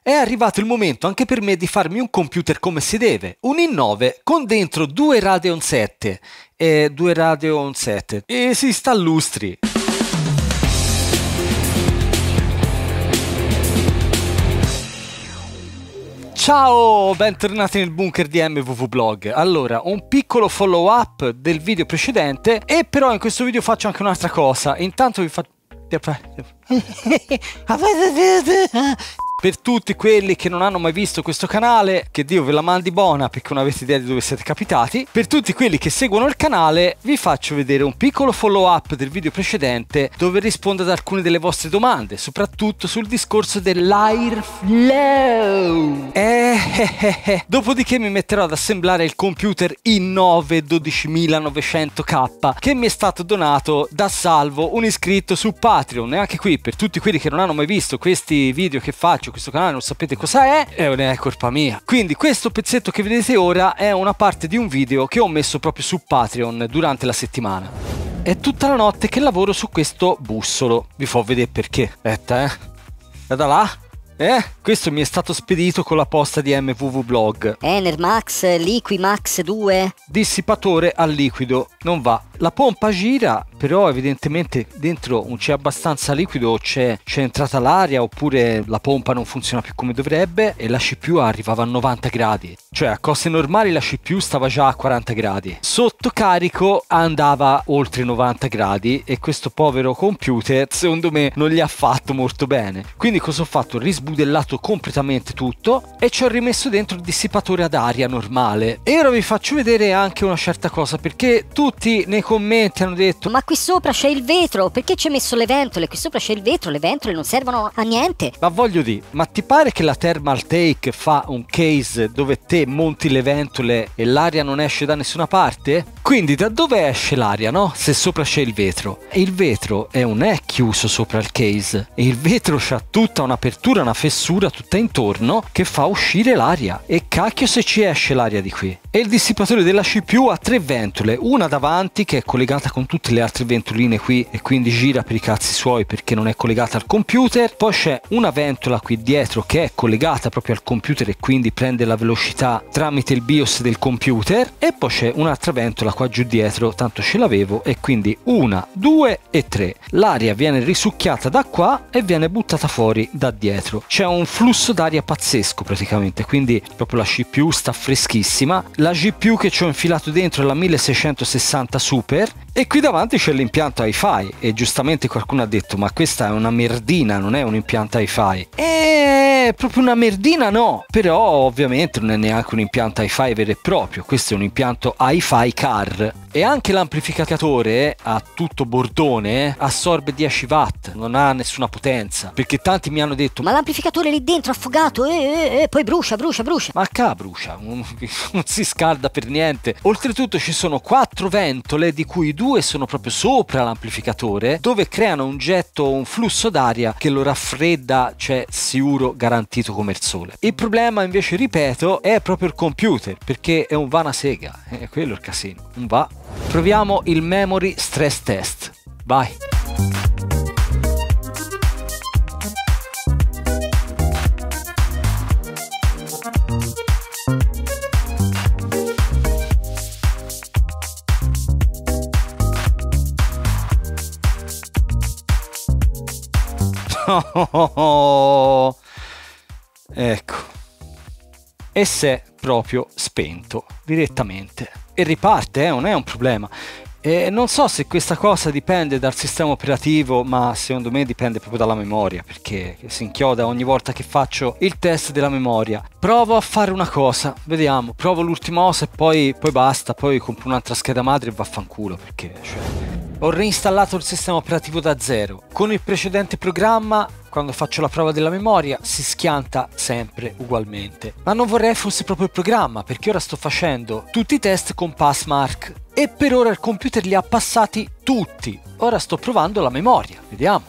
È arrivato il momento anche per me di farmi un computer come si deve, un i9 con dentro due Radeon 7 e si sta lustri. Ciao, bentornati nel bunker di MVVblog. Allora, un piccolo follow up del video precedente e però in questo video faccio anche un'altra cosa. Intanto vi faccio... Per tutti quelli che non hanno mai visto questo canale, che Dio ve la mandi buona perché non avete idea di dove siete capitati. Per tutti quelli che seguono il canale vi faccio vedere un piccolo follow up del video precedente dove rispondo ad alcune delle vostre domande, soprattutto sul discorso dell'Airflow. Dopodiché mi metterò ad assemblare il computer i9 12900K che mi è stato donato da Salvo, un iscritto su Patreon. E anche qui, per tutti quelli che non hanno mai visto questi video che faccio, questo canale non sapete cosa è, non è colpa mia. Quindi questo pezzetto che vedete ora è una parte di un video che ho messo proprio su Patreon durante la settimana. È tutta la notte che lavoro su questo bussolo. Vi fa vedere perché. Aspetta, da là. Questo mi è stato spedito con la posta di MVVblog. Enermax Liquimax 2. Dissipatore a liquido, non va. La pompa gira, però evidentemente dentro non c'è abbastanza liquido, c'è entrata l'aria, oppure la pompa non funziona più come dovrebbe e la CPU arrivava a 90 gradi. Cioè a cose normali la CPU stava già a 40 gradi. Sotto carico andava oltre 90 gradi e questo povero computer secondo me non gli ha fatto molto bene. Quindi cosa ho fatto? Ho risbudellato completamente tutto e ci ho rimesso dentro il dissipatore ad aria normale. E ora vi faccio vedere anche una certa cosa, perché tutti nei commenti hanno detto: ma qui sopra c'è il vetro, perché ci hai messo le ventole? Qui sopra c'è il vetro, le ventole non servono a niente. Ma voglio dire, ma ti pare che la Thermaltake fa un case dove te monti le ventole e l'aria non esce da nessuna parte? Quindi da dove esce l'aria, no? Se sopra c'è il vetro. E il vetro non è chiuso sopra il case, e il vetro c'ha tutta un'apertura, una fessura tutta intorno che fa uscire l'aria. E cacchio se ci esce l'aria di qui. E il dissipatore della CPU ha tre ventole, una davanti che è collegata con tutte le altre ventoline qui e quindi gira per i cazzi suoi perché non è collegata al computer. Poi c'è una ventola qui dietro che è collegata proprio al computer e quindi prende la velocità tramite il BIOS del computer. E poi c'è un'altra ventola qua giù dietro, tanto ce l'avevo, e quindi 1, 2 e 3. L'aria viene risucchiata da qua e viene buttata fuori da dietro. C'è un flusso d'aria pazzesco praticamente, quindi proprio la CPU sta freschissima. La GPU che ci ho infilato dentro è la 1660 Super e qui davanti c'è l'impianto Hi-Fi e giustamente qualcuno ha detto: ma questa è una merdina, non è un impianto Hi-Fi. Proprio una merdina no, però ovviamente non è neanche un impianto Hi-Fi vero e proprio, questo è un impianto Hi-Fi Car. E anche l'amplificatore a tutto bordone assorbe 10 watt, non ha nessuna potenza, perché tanti mi hanno detto: ma l'amplificatore lì dentro affogato poi brucia. Ma qua brucia, non si scalda per niente. Oltretutto ci sono 4 ventole di cui 2 sono proprio sopra l'amplificatore, dove creano un getto, un flusso d'aria che lo raffredda, cioè sicuro garantito come il sole. Il problema invece, ripeto, è proprio il computer, perché è un va una sega, è quello il casino, un va. Proviamo il memory stress test, vai. Ecco, e si è proprio spento direttamente e riparte, non è un problema. E non so se questa cosa dipende dal sistema operativo, ma secondo me dipende proprio dalla memoria, perché si inchioda ogni volta che faccio il test della memoria. Provo a fare una cosa, vediamo, provo l'ultima cosa e poi basta, poi compro un'altra scheda madre e vaffanculo, perché ho reinstallato il sistema operativo da zero. Con il precedente programma, quando faccio la prova della memoria, si schianta sempre ugualmente. Ma non vorrei fosse proprio il programma, perché ora sto facendo tutti i test con Passmark e per ora il computer li ha passati tutti. Ora sto provando la memoria, vediamo.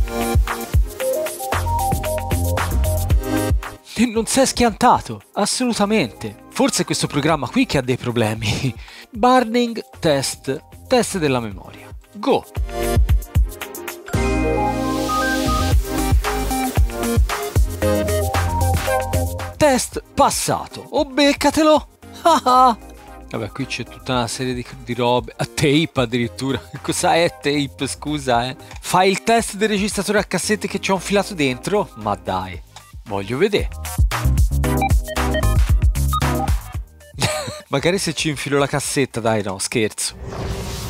E non si è schiantato, assolutamente. Forse è questo programma qui che ha dei problemi. Burning test, test della memoria. Go! test passato. O beccatelo. Vabbè, qui c'è tutta una serie di robe. A tape addirittura. Cosa è tape? Scusa, Fai il test del registratore a cassette che c'ho infilato dentro? Ma dai, voglio vedere. Magari se ci infilo la cassetta, dai, no, scherzo.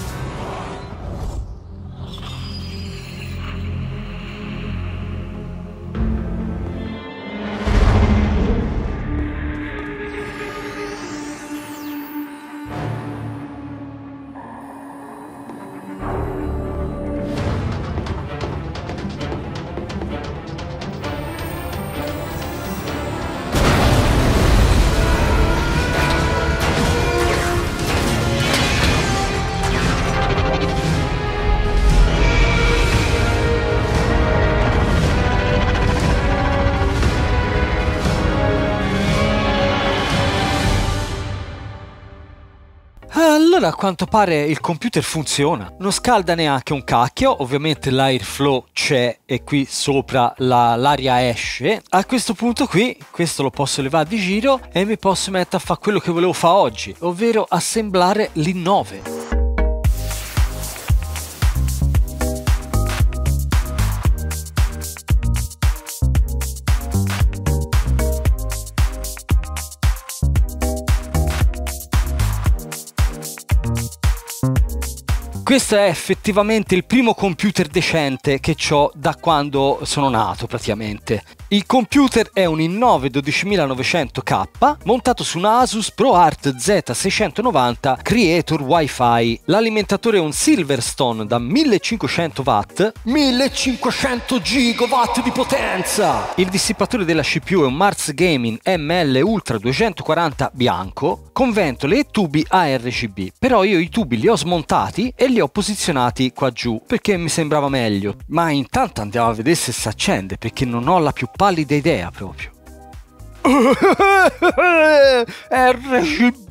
Allora a quanto pare il computer funziona, non scalda neanche un cacchio, ovviamente l'airflow c'è e qui sopra l'aria esce. A questo punto qui, questo lo posso levare di giro e mi posso mettere a fare quello che volevo fare oggi, ovvero assemblare l'I9. Questo è effettivamente il primo computer decente che ho da quando sono nato praticamente. Il computer è un i9 12900K montato su una Asus ProArt Z690 Creator Wi-Fi. L'alimentatore è un Silverstone da 1500 watt, 1500 gigawatt di potenza! Il dissipatore della CPU è un Mars Gaming ML Ultra 240 bianco con ventole e tubi ARGB. Però io i tubi li ho smontati e li ho posizionati qua giù perché mi sembrava meglio. Ma intanto andiamo a vedere se si accende perché non ho la più pallida idea proprio. RGB!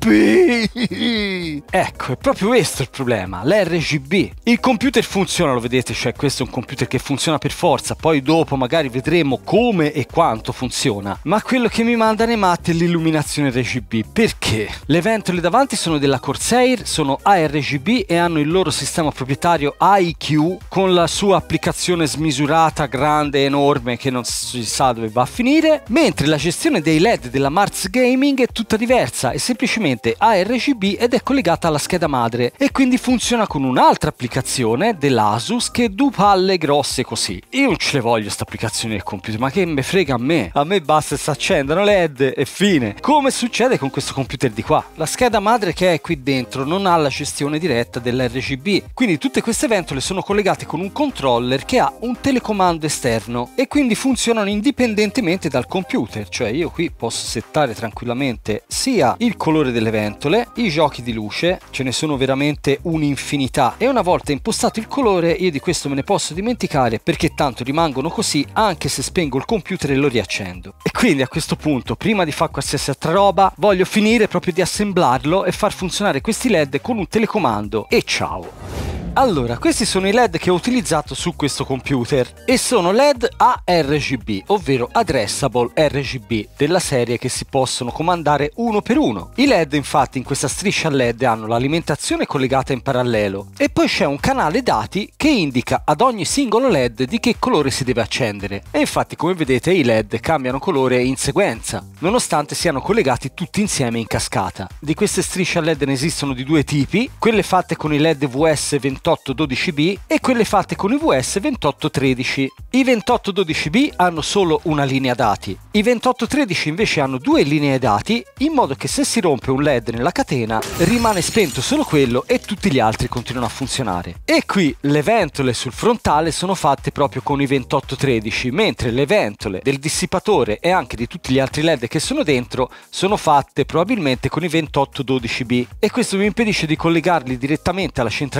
Ecco, è proprio questo il problema, l'RGB. Il computer funziona, lo vedete, cioè questo è un computer che funziona per forza, poi dopo magari vedremo come e quanto funziona. Ma quello che mi manda nei matti è l'illuminazione RGB. Perché? Le ventole davanti sono della Corsair, sono ARGB e hanno il loro sistema proprietario IQ con la sua applicazione smisurata, grande, enorme, che non si sa dove va a finire, mentre la gestione dei LED della Mars Gaming è tutta diversa, è semplicemente ARGB ed è collegata alla scheda madre e quindi funziona con un'altra applicazione dell'Asus che è due palle grosse così. Io non ce le voglio sta applicazione del computer, ma che me frega a me basta che si accendano LED e fine. Come succede con questo computer di qua, la scheda madre che è qui dentro non ha la gestione diretta dell'RGB, quindi tutte queste ventole sono collegate con un controller che ha un telecomando esterno e quindi funzionano indipendentemente dal computer, cioè io qui posso settare tranquillamente sia il colore delle ventole, i giochi di luce, ce ne sono veramente un'infinità e una volta impostato il colore io di questo me ne posso dimenticare perché tanto rimangono così anche se spengo il computer e lo riaccendo. E quindi a questo punto, prima di fare qualsiasi altra roba, voglio finire proprio di assemblarlo e far funzionare questi LED con un telecomando e ciao! Allora, questi sono i LED che ho utilizzato su questo computer e sono LED ARGB, ovvero Addressable RGB, della serie che si possono comandare uno per uno. I LED infatti in questa striscia LED hanno l'alimentazione collegata in parallelo e poi c'è un canale dati che indica ad ogni singolo LED di che colore si deve accendere. E infatti come vedete i LED cambiano colore in sequenza, nonostante siano collegati tutti insieme in cascata. Di queste strisce LED ne esistono di due tipi, quelle fatte con i LED VS 2812B e quelle fatte con i VS 2813. I 2812B hanno solo una linea dati, i 2813 invece hanno due linee dati, in modo che se si rompe un LED nella catena rimane spento solo quello e tutti gli altri continuano a funzionare. E qui le ventole sul frontale sono fatte proprio con i 2813, mentre le ventole del dissipatore e anche di tutti gli altri LED che sono dentro sono fatte probabilmente con i 2812B e questo mi impedisce di collegarli direttamente alla centralina che è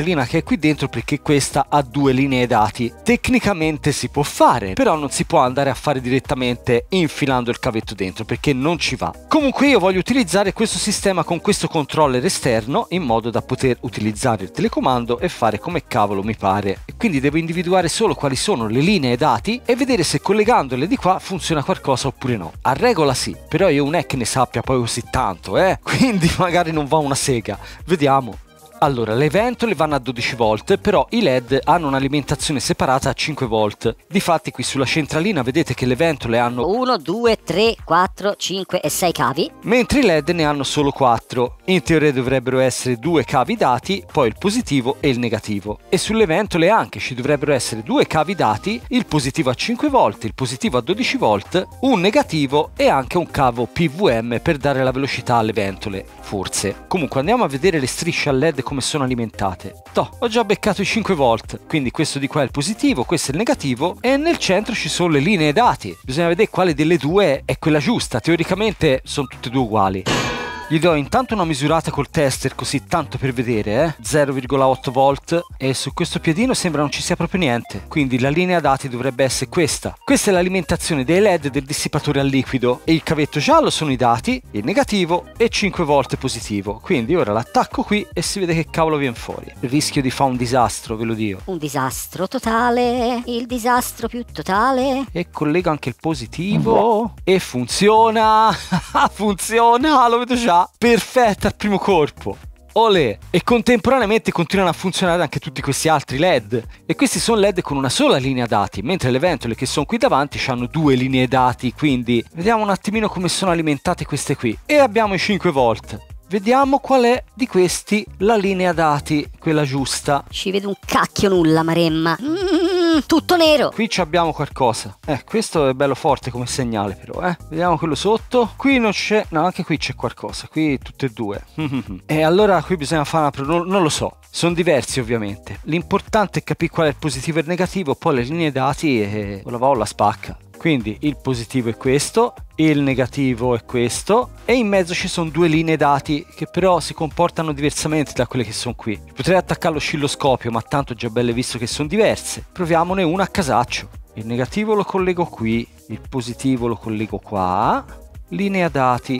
qui dentro perché questa ha 2 linee dati. Tecnicamente si può fare, però non si può andare a fare direttamente infilando il cavetto dentro perché non ci va. Comunque io voglio utilizzare questo sistema con questo controller esterno in modo da poter utilizzare il telecomando e fare come cavolo mi pare. E quindi devo individuare solo quali sono le linee dati e vedere se collegandole di qua funziona qualcosa oppure no. A regola sì, però io non è che ne sappia poi così tanto, quindi magari non va una sega. Vediamo. Allora, le ventole vanno a 12 volt, però i LED hanno un'alimentazione separata a 5 volt. Difatti qui sulla centralina vedete che le ventole hanno 1, 2, 3, 4, 5 e 6 cavi, mentre i LED ne hanno solo 4. In teoria dovrebbero essere 2 cavi dati, poi il positivo e il negativo. E sulle ventole anche ci dovrebbero essere 2 cavi dati, il positivo a 5 volt, il positivo a 12 volt, un negativo e anche un cavo PWM per dare la velocità alle ventole, forse. Comunque andiamo a vedere le strisce a LED come sono alimentate. Ho già beccato i 5 volt, quindi questo di qua è il positivo, questo è il negativo e nel centro ci sono le linee dati. Bisogna vedere quale delle due è quella giusta, teoricamente sono tutte e due uguali. Gli do intanto una misurata col tester così tanto per vedere, 0,8 volt e su questo piedino sembra non ci sia proprio niente, quindi la linea dati dovrebbe essere questa. Questa è l'alimentazione dei LED del dissipatore a liquido e il cavetto giallo sono i dati, il negativo e 5 volt positivo, quindi ora l'attacco qui e si vede che cavolo viene fuori. Il rischio di fare un disastro, ve lo dico. Un disastro totale, il disastro più totale. E collego anche il positivo e funziona, funziona, lo vedo già. Perfetta al primo colpo. Olè! E contemporaneamente continuano a funzionare anche tutti questi altri LED. E questi sono LED con una sola linea dati, mentre le ventole che sono qui davanti hanno 2 linee dati, quindi vediamo un attimino come sono alimentate queste qui. E abbiamo i 5 volt. Vediamo qual è di questi la linea dati, quella giusta. Ci vedo un cacchio nulla, Maremma. Tutto nero. Qui abbiamo qualcosa. Questo è bello forte come segnale però, Vediamo quello sotto. Qui non c'è, no, anche qui c'è qualcosa. Qui tutte e due. E allora qui bisogna fare una non lo so. Sono diversi ovviamente. L'importante è capire qual è il positivo e il negativo, poi le linee dati e o la va o la spacca. Quindi il positivo è questo, il negativo è questo e in mezzo ci sono 2 linee dati che però si comportano diversamente da quelle che sono qui. Potrei attaccare l'oscilloscopio, ma tanto già belle visto che sono diverse. Proviamone una a casaccio. Il negativo lo collego qui, il positivo lo collego qua, linea dati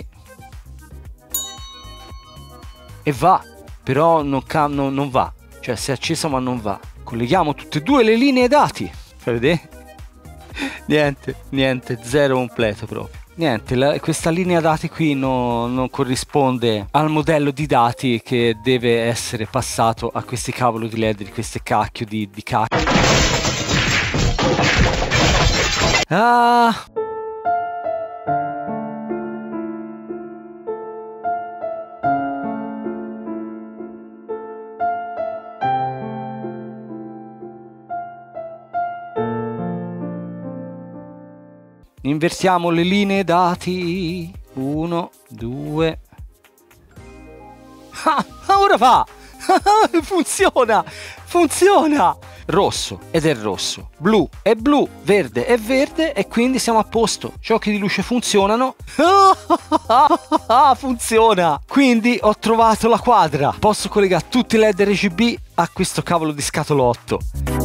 e va, però non va, cioè si è accesa ma non va. Colleghiamo tutte e 2 le linee dati, fai vedere? Niente, zero completo proprio. Niente, questa linea dati qui non corrisponde al modello di dati che deve essere passato a questi cavolo di LED, di queste cacchio di cacchio. Inversiamo le linee dati. 1, 2. Ora va! Funziona! Rosso ed è rosso, blu è blu, verde è verde e quindi siamo a posto. Giochi di luce funzionano. Funziona! Quindi ho trovato la quadra. Posso collegare tutti i LED RGB a questo cavolo di scatolotto.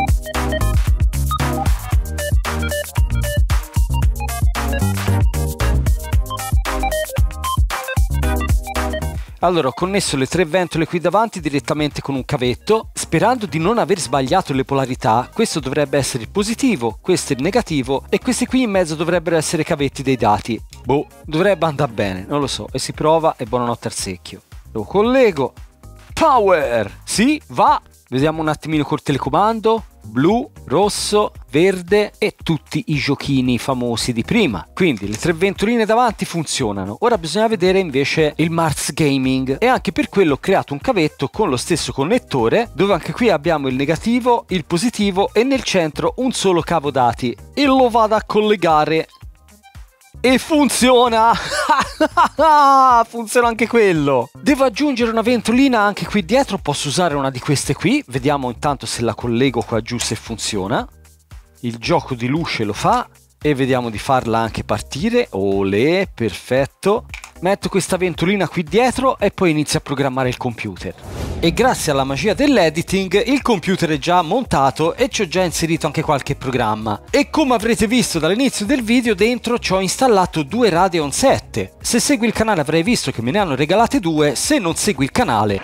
Allora ho connesso le 3 ventole qui davanti direttamente con un cavetto, sperando di non aver sbagliato le polarità. Questo dovrebbe essere il positivo, questo il negativo e questi qui in mezzo dovrebbero essere i cavetti dei dati. Boh, dovrebbe andare bene, non lo so, e si prova e buonanotte al secchio. Lo collego. Power! Sì, va! Vediamo un attimino col telecomando. Blu, rosso, verde e tutti i giochini famosi di prima. Quindi le 3 ventoline davanti funzionano. Ora bisogna vedere invece il Mars Gaming e anche per quello ho creato un cavetto con lo stesso connettore dove anche qui abbiamo il negativo, il positivo e nel centro un solo cavo dati e lo vado a collegare. E funziona! Funziona anche quello! Devo aggiungere una ventolina anche qui dietro, posso usare una di queste qui. Vediamo intanto se la collego qua giù se funziona. Il gioco di luce lo fa e vediamo di farla anche partire. Olè, perfetto! metto questa ventolina qui dietro e poi inizio a programmare il computer. E grazie alla magia dell'editing il computer è già montato e ci ho già inserito anche qualche programma. E come avrete visto dall'inizio del video, dentro ci ho installato 2 Radeon 7. Se segui il canale avrai visto che me ne hanno regalate 2, se non segui il canale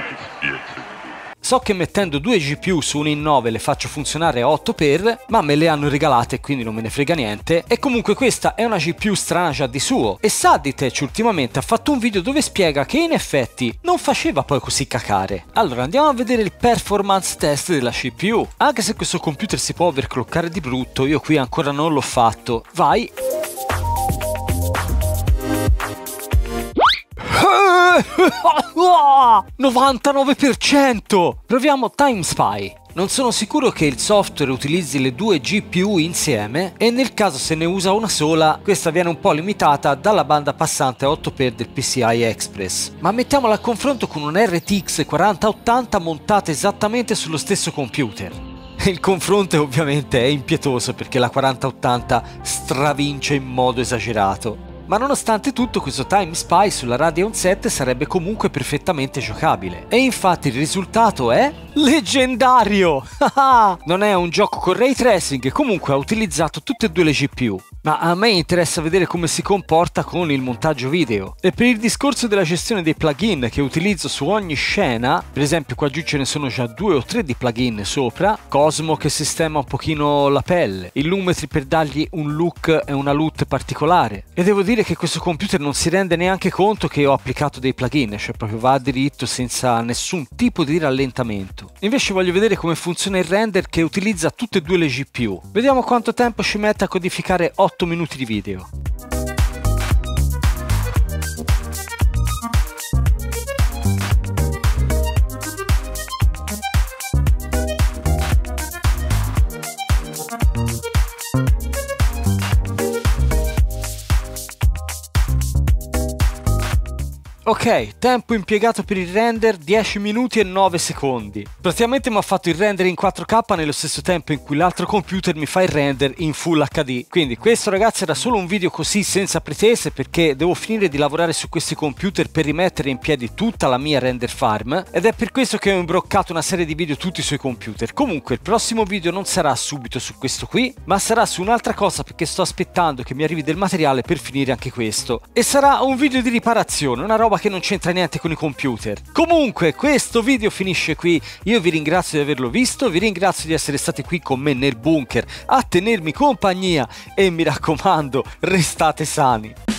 so che mettendo 2 GPU su un i9 le faccio funzionare a 8x, ma me le hanno regalate e quindi non me ne frega niente. E comunque questa è una GPU strana già di suo. E Sadditech ultimamente ha fatto un video dove spiega che in effetti non faceva poi così cacare. Allora andiamo a vedere il performance test della CPU. Anche se questo computer si può overclockare di brutto, io qui ancora non l'ho fatto. Vai! 99%! Proviamo TimeSpy. Non sono sicuro che il software utilizzi le 2 GPU insieme e nel caso se ne usa una sola, questa viene un po' limitata dalla banda passante a 8x del PCI Express. Ma mettiamola a confronto con un RTX 4080 montata esattamente sullo stesso computer. Il confronto ovviamente è impietoso perché la 4080 stravince in modo esagerato. Ma nonostante tutto questo TimeSpy sulla Radeon 7 sarebbe comunque perfettamente giocabile. E infatti il risultato è leggendario! Non è un gioco con ray tracing, comunque ha utilizzato tutte e 2 le GPU. Ma a me interessa vedere come si comporta con il montaggio video. E per il discorso della gestione dei plugin che utilizzo su ogni scena, per esempio qua giù ce ne sono già 2 o 3 di plugin sopra, Cosmo che sistema un pochino la pelle, Illumetri per dargli un look e una LUT particolare. E devo dire che questo computer non si rende neanche conto che ho applicato dei plugin, cioè proprio va diritto senza nessun tipo di rallentamento. Invece voglio vedere come funziona il render che utilizza tutte e 2 le GPU. Vediamo quanto tempo ci mette a codificare 8 minuti di video. Ok, tempo impiegato per il render 10 minuti e 9 secondi. Praticamente mi ha fatto il render in 4K nello stesso tempo in cui l'altro computer mi fa il render in Full HD. Quindi questo ragazzi era solo un video così senza pretese perché devo finire di lavorare su questi computer per rimettere in piedi tutta la mia render farm ed è per questo che ho imbroccato una serie di video tutti sui computer. Comunque il prossimo video non sarà subito su questo qui, ma sarà su un'altra cosa perché sto aspettando che mi arrivi del materiale per finire anche questo. E sarà un video di riparazione, una roba che non c'entra niente con i computer. Comunque questo video finisce qui, io vi ringrazio di averlo visto, vi ringrazio di essere stati qui con me nel bunker a tenermi compagnia e mi raccomando restate sani.